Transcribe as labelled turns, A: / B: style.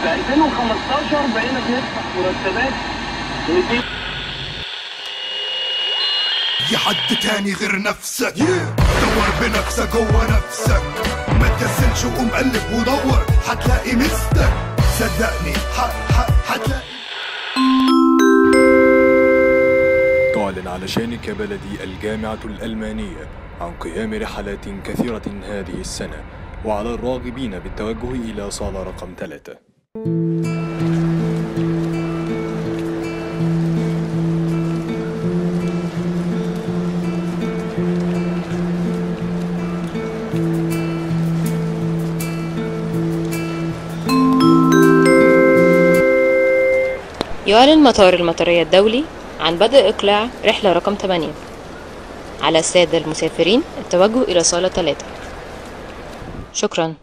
A: في 2015 بقينا بندفع مرتبات 200.
B: في حد تاني غير نفسك، دور بنفسك جوه نفسك، ما تكسلش وقوم قلب ودور، هتلاقي مستك، صدقني هتلاقي.
C: تعلن على شانك يا بلدي الجامعة الألمانية عن قيام رحلات كثيرة هذه السنة، وعلى الراغبين بالتوجه إلى صالة رقم 3.
D: يعلن مطار المطرية الدولي عن بدء إقلاع رحلة رقم 8 على السادة المسافرين التوجه إلى صالة 3. شكرا.